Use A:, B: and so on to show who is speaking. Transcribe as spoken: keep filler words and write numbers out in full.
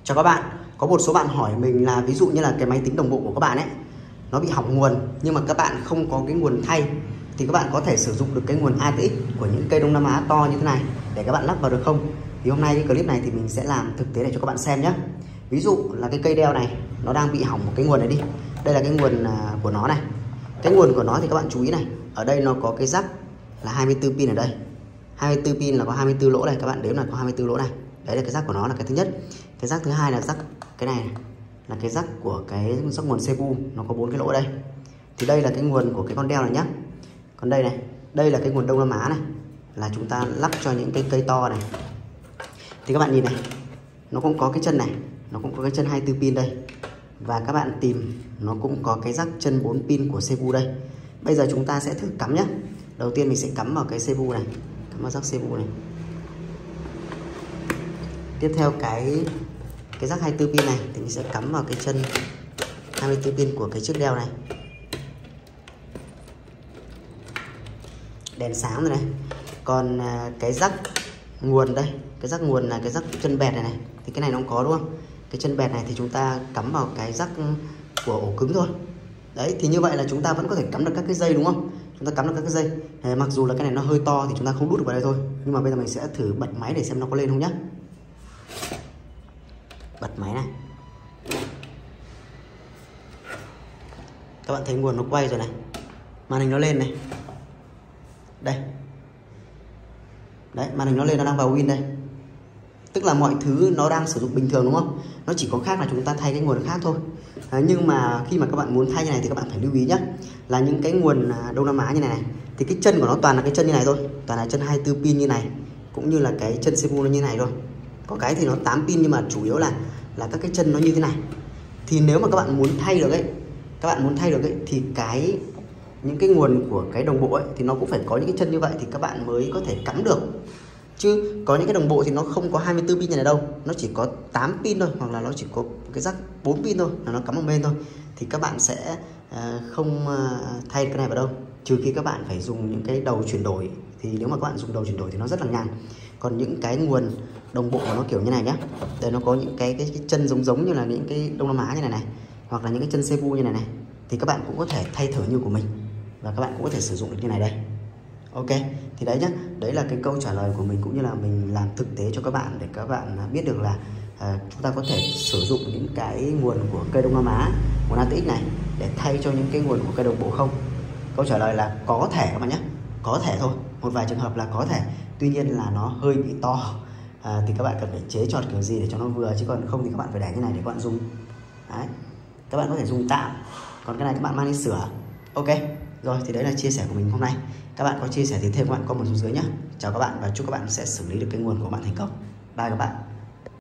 A: Chào các bạn, có một số bạn hỏi mình là ví dụ như là cái máy tính đồng bộ của các bạn ấy nó bị hỏng nguồn nhưng mà các bạn không có cái nguồn thay thì các bạn có thể sử dụng được cái nguồn a tê ích của những cây Đông Nam Á to như thế này để các bạn lắp vào được không? Thì hôm nay cái clip này thì mình sẽ làm thực tế để cho các bạn xem nhé. Ví dụ là cái cây đeo này nó đang bị hỏng một cái nguồn này đi. Đây là cái nguồn của nó này. Cái nguồn của nó thì các bạn chú ý này, ở đây nó có cái jack là hai mươi tư pin ở đây. hai mươi tư pin là có hai mươi tư lỗ này, các bạn đếm là có hai mươi tư lỗ này. Đấy là cái jack của nó là cái thứ nhất. Cái jack thứ hai là jack cái này, này là cái jack của cái jack nguồn xê pê u, nó có bốn cái lỗ ở đây. Thì đây là cái nguồn của cái con đeo này nhá. Còn đây này, đây là cái nguồn Đông Nam Á này, là chúng ta lắp cho những cái cây to này. Thì các bạn nhìn này, nó cũng có cái chân này, nó cũng có cái chân hai mươi tư pin đây. Và các bạn tìm nó cũng có cái jack chân bốn pin của xê pê u đây. Bây giờ chúng ta sẽ thử cắm nhá. Đầu tiên mình sẽ cắm vào cái xê pê u này, cắm vào jack xê pê u này. Tiếp theo cái cái jack hai mươi tư pin này thì mình sẽ cắm vào cái chân hai mươi tư pin của cái chiếc đeo này. Đèn sáng rồi này. Còn cái jack nguồn đây, cái jack nguồn là cái jack chân bẹt này này, thì cái này nó không có đúng không? Cái chân bẹt này thì chúng ta cắm vào cái jack của ổ cứng thôi. Đấy, thì như vậy là chúng ta vẫn có thể cắm được các cái dây đúng không? Chúng ta cắm được các cái dây. Đấy, mặc dù là cái này nó hơi to thì chúng ta không đút được vào đây thôi. Nhưng mà bây giờ mình sẽ thử bật máy để xem nó có lên không nhá. Bật máy này. Các bạn thấy nguồn nó quay rồi này. Màn hình nó lên này. Đây. Đấy, màn hình nó lên, nó đang vào Win đây. Tức là mọi thứ nó đang sử dụng bình thường đúng không? Nó chỉ có khác là chúng ta thay cái nguồn khác thôi. Đấy, nhưng mà khi mà các bạn muốn thay như này thì các bạn phải lưu ý nhé. Là những cái nguồn Đông Nam Á như này này, thì cái chân của nó toàn là cái chân như này thôi. Toàn là chân hai mươi tư pin như này. Cũng như là cái chân xê pê u nó như này thôi. Có cái thì nó tám pin nhưng mà chủ yếu là là các cái chân nó như thế này. Thì nếu mà các bạn muốn thay được ấy, các bạn muốn thay được ấy thì cái những cái nguồn của cái đồng bộ ấy thì nó cũng phải có những cái chân như vậy thì các bạn mới có thể cắm được. Chứ có những cái đồng bộ thì nó không có hai mươi tư pin như này đâu, nó chỉ có tám pin thôi, hoặc là nó chỉ có cái jack bốn pin thôi, là nó cắm ở bên thôi. Thì các bạn sẽ uh, không uh, thay cái này vào đâu, trừ khi các bạn phải dùng những cái đầu chuyển đổi. Thì nếu mà các bạn dùng đầu chuyển đổi thì nó rất là nhàn. Còn những cái nguồn đồng bộ của nó kiểu như này nhá, đây nó có những cái, cái cái chân giống giống như là những cái Đông Nam Á như này này, hoặc là những cái chân xê pê u như này này, thì các bạn cũng có thể thay thử như của mình và các bạn cũng có thể sử dụng được như này đây. Ok, thì đấy nhá, đấy là cái câu trả lời của mình cũng như là mình làm thực tế cho các bạn để các bạn biết được là à, chúng ta có thể sử dụng những cái nguồn của cây Đông Nam Á, nguồn a tê ích này để thay cho những cái nguồn của cây đồng bộ không. Câu trả lời là có thể các bạn nhé, có thể thôi, một vài trường hợp là có thể, tuy nhiên là nó hơi bị to. À, thì các bạn cần phải chế chọn kiểu gì để cho nó vừa, chứ còn không thì các bạn phải để như này để các bạn dùng. Đấy, các bạn có thể dùng tạm, còn cái này các bạn mang đi sửa. Ok, rồi thì đấy là chia sẻ của mình hôm nay. Các bạn có chia sẻ thì thêm các bạn comment xuống dưới nhé. Chào các bạn và chúc các bạn sẽ xử lý được cái nguồn của bạn thành công. Bye các bạn.